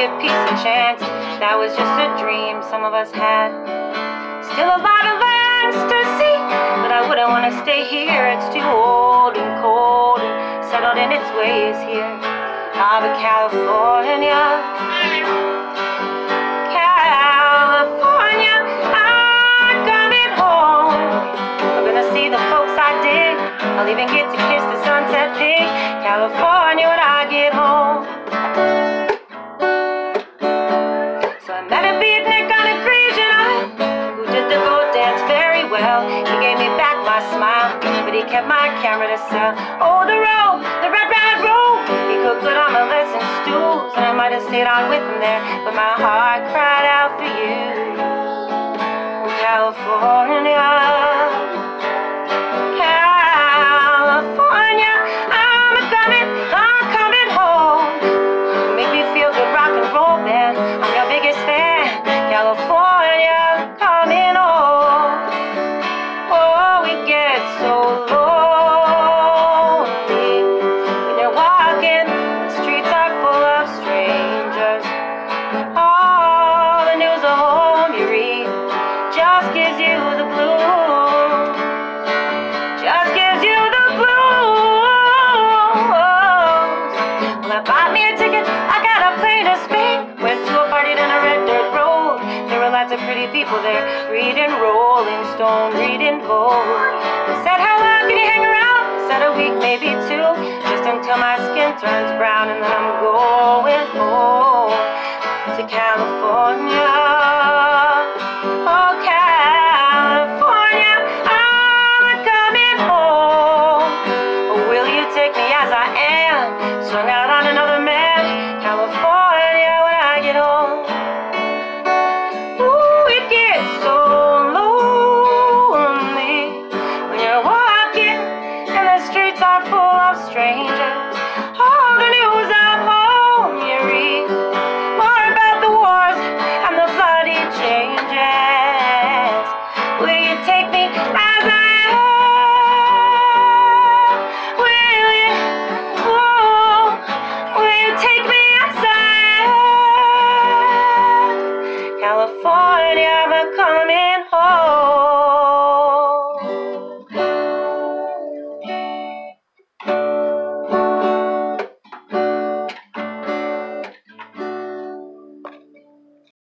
life, peace, and chance. That was just a dream some of us had. Still a lot of lands to see, but I wouldn't want to stay here. It's too old and cold and settled in its ways here. Ah, but California, California, I'm coming home. I'm gonna see the folks I dig. I'll even get to kiss the sunset peak. California when I get home. So I met a beatnik on a Grecian island who did the boat dance very well. He gave me back my smile, but he kept my camera to sell. Oh, the road, the red, red road. He cooked good on my lesson stools, and I might have stayed on with him there, but my heart cried out for you. California, California, I'm coming home. You make me feel good, rock and roll band. I'm your biggest fan. California, coming home. Oh, we get so lonely when you're walking. The streets are full of strangers. All the news of home you read just gives you the blues. Just gives you the blues. Well, I bought me a ticket, I got a plane to Spain. Went to a party down a red dirt road. There were lots of pretty people there, reading Rolling Stone, reading Vogue. They said, how long can you hang around? I said a week, maybe two, just until my skin turns brown, and then I'm going home to California.